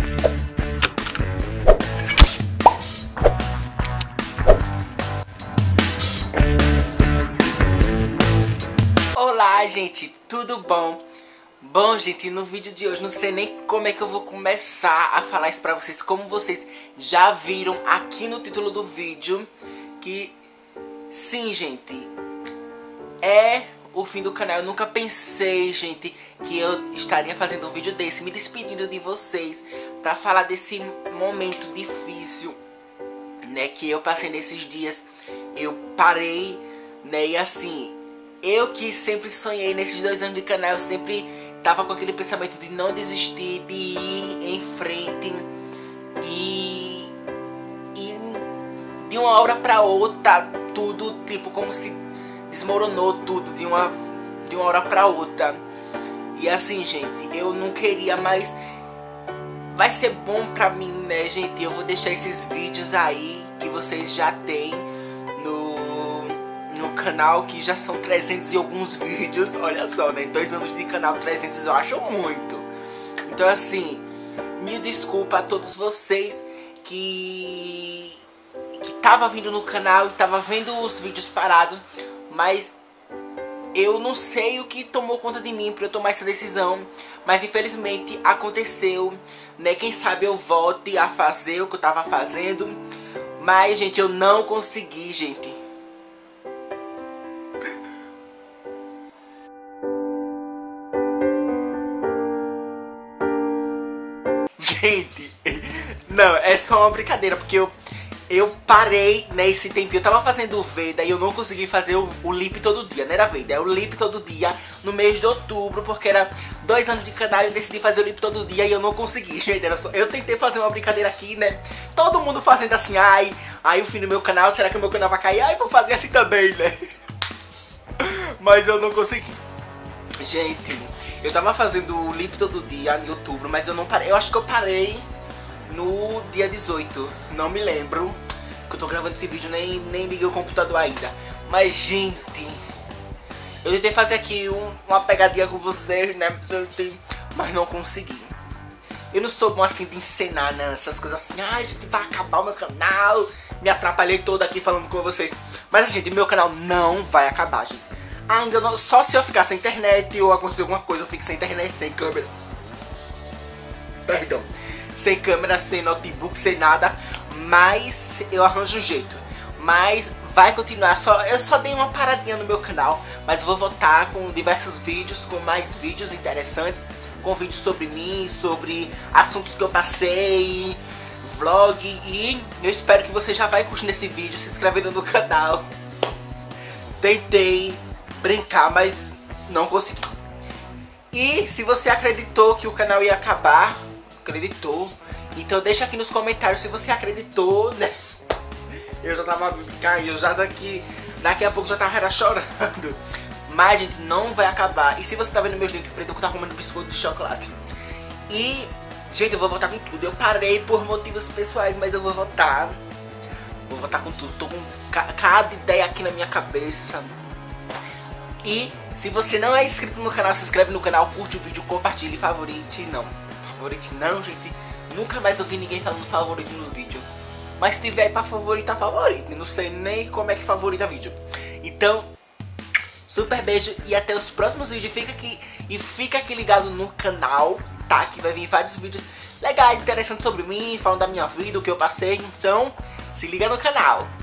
Olá, gente, tudo bom? Bom, gente, no vídeo de hoje não sei nem como é que eu vou começar a falar isso pra vocês. Como vocês já viram aqui no título do vídeo, que sim, gente, é o fim do canal. Eu nunca pensei, gente, que eu estaria fazendo um vídeo desse, me despedindo de vocês, pra falar desse momento difícil, né, que eu passei nesses dias. Eu parei, né, e assim, eu que sempre sonhei nesses 2 anos de canal, eu sempre tava com aquele pensamento de não desistir, de ir em frente. E de uma hora pra outra, tudo tipo como se desmoronou tudo de uma hora pra outra. E assim, gente, eu não queria, mas vai ser bom pra mim, né, gente? Eu vou deixar esses vídeos aí que vocês já têm no canal, que já são 300 e alguns vídeos. Olha só, né, 2 anos de canal, 300 eu acho muito. Então assim, me desculpa a todos vocês que tava vindo no canal e tava vendo os vídeos parados, mas eu não sei o que tomou conta de mim pra eu tomar essa decisão. Mas infelizmente aconteceu, né? Quem sabe eu volte a fazer o que eu tava fazendo. Mas, gente, eu não consegui, gente. Gente, não, é só uma brincadeira, porque eu parei nesse tempinho. Eu tava fazendo o Veda e eu não consegui fazer o lip todo dia, não era Veda, é o lip todo dia no mês de outubro, porque era 2 anos de canal e eu decidi fazer o lip todo dia e eu não consegui, gente. Eu tentei fazer uma brincadeira aqui, né? Todo mundo fazendo assim, ai, o fim do meu canal, será que o meu canal vai cair? Ai, vou fazer assim também, né? Mas eu não consegui. Gente, eu tava fazendo o lip todo dia em outubro, mas eu não parei. Eu acho que eu parei no dia 18, não me lembro, que eu tô gravando esse vídeo, nem liguei o computador ainda. Mas, gente, eu tentei fazer aqui uma pegadinha com vocês, né, mas não consegui. Eu não sou bom assim de encenar, né, essas coisas assim, ai, gente, vai acabar o meu canal. Me atrapalhei todo aqui falando com vocês. Mas, gente, meu canal não vai acabar, gente. Ainda não, só se eu ficar sem internet ou acontecer alguma coisa, eu fico sem internet, sem câmera. Perdão. Sem câmera, sem notebook, sem nada. Mas eu arranjo um jeito. Mas vai continuar. Eu só dei uma paradinha no meu canal. Mas eu vou voltar com diversos vídeos, com mais vídeos interessantes. Com vídeos sobre mim, sobre assuntos que eu passei, vlog. E eu espero que você já vai curtindo esse vídeo, se inscrevendo no canal. Tentei brincar, mas não consegui. E se você acreditou que o canal ia acabar, acreditou, então deixa aqui nos comentários se você acreditou, né? Eu já tava caindo, já daqui a pouco já tava chorando. Mas, gente, não vai acabar. E se você tá vendo meus dentes pretos, eu tava comendo biscoito de chocolate. E, gente, eu vou voltar com tudo. Eu parei por motivos pessoais, mas eu vou voltar. Vou voltar com tudo. Tô com cada ideia aqui na minha cabeça. E se você não é inscrito no canal, se inscreve no canal, curte o vídeo, compartilhe, favorite. Não, favorite não, gente. Nunca mais ouvi ninguém falando favorito nos vídeos. Mas se tiver pra favoritar, favorite. Não sei nem como é que favorita vídeo. Então, super beijo e até os próximos vídeos. Fica aqui ligado no canal, tá? Que vai vir vários vídeos legais, interessantes sobre mim, falando da minha vida, o que eu passei. Então, se liga no canal.